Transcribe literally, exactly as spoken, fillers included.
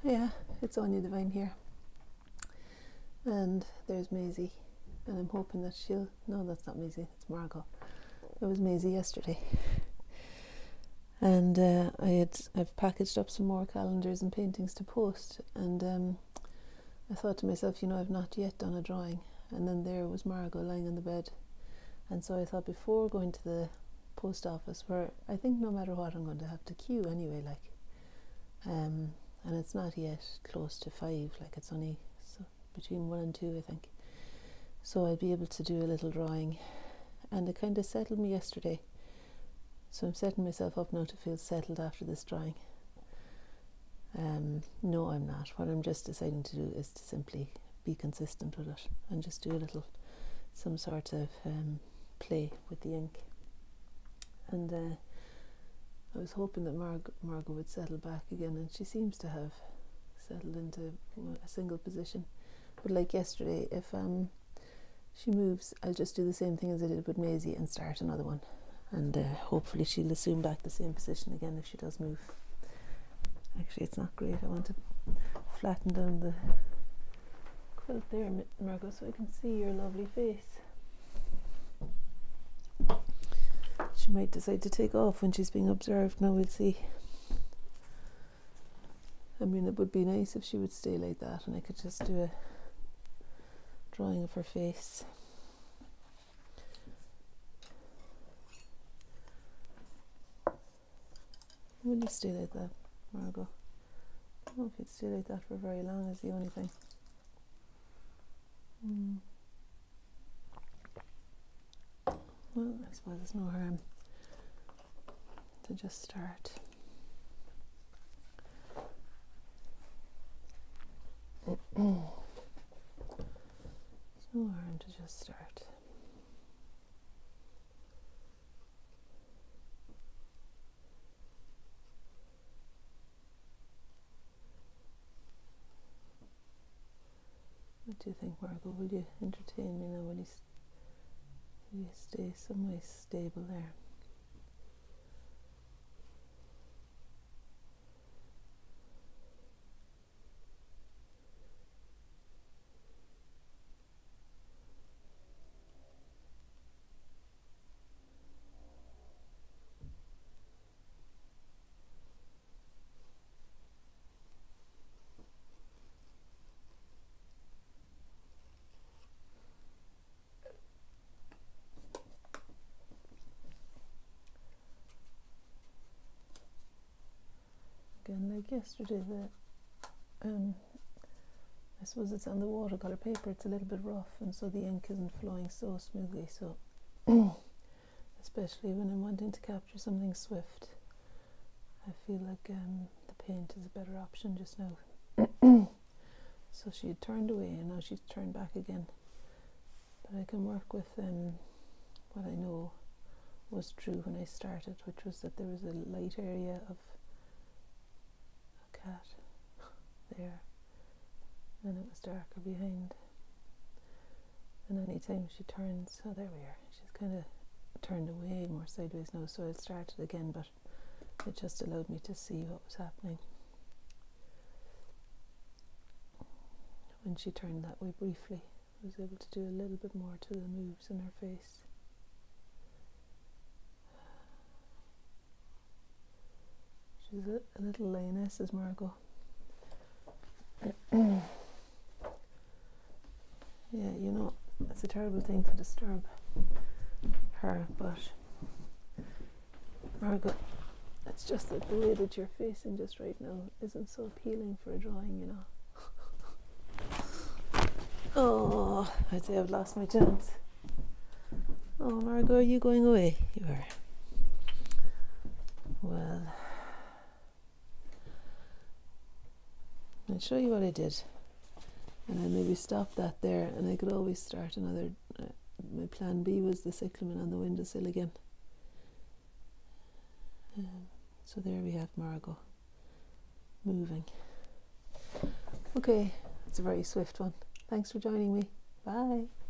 yeah, it's Anya Devine here, and there's Maisie, and I'm hoping that she'll, no, that's not Maisie, it's Margot. It was Maisie yesterday, and uh, I had I've packaged up some more calendars and paintings to post, and um, I thought to myself, you know, I've not yet done a drawing, and then there was Margot lying on the bed, and so I thought before going to the post office, where I think no matter what I'm going to have to queue anyway, like, um, and it's not yet close to five, like it's only so between one and two, I think. So I'd be able to do a little drawing, and it kind of settled me yesterday. So I'm setting myself up now to feel settled after this drawing. Um, no, I'm not. What I'm just deciding to do is to simply be consistent with it and just do a little, some sort of um, play with the ink. And uh, I was hoping that Marg Margot would settle back again, and she seems to have settled into a single position. But like yesterday, if um, she moves, I'll just do the same thing as I did with Maisie and start another one. And uh, hopefully she'll assume back the same position again if she does move. Actually, it's not great. I want to flatten down the quilt there, Margot, so I can see your lovely face. She might decide to take off when she's being observed. Now we'll see. I mean, it would be nice if she would stay like that and I could just do a drawing of her face. Will you stay like that, Margot? I don't know if you'd stay like that for very long is the only thing. Mm. Well, I suppose there's no harm to just start. There's no harm to just start. What do you think, Margot? Will you entertain me now? Will you, will you stay some way stable there? Again, like yesterday, the um, I suppose it's on the watercolor paper, it's a little bit rough, and so the ink isn't flowing so smoothly. So especially when I'm wanting to capture something swift, I feel like um, the paint is a better option just now. So she had turned away and now she's turned back again, but I can work with um, what I know was true when I started, which was that there was a light area of cat there, and it was darker behind. And any time she turns, oh, there we are. She's kind of turned away more sideways now, so I'll start it again, but it just allowed me to see what was happening. When she turned that way briefly, I was able to do a little bit more to the moves in her face. She's a, a little lioness, is Margot. Yeah, you know, it's a terrible thing to disturb her, but Margot, it's just that the way that you're facing just right now isn't so appealing for a drawing, you know. Oh, I'd say I've lost my chance. Oh, Margot, are you going away? You are. Well, I'll show you what I did, and I maybe stop that there, and I could always start another. Uh, my plan B was the cyclamen on the windowsill again. Um, so there we have Margot moving. Okay, it's a very swift one. Thanks for joining me. Bye.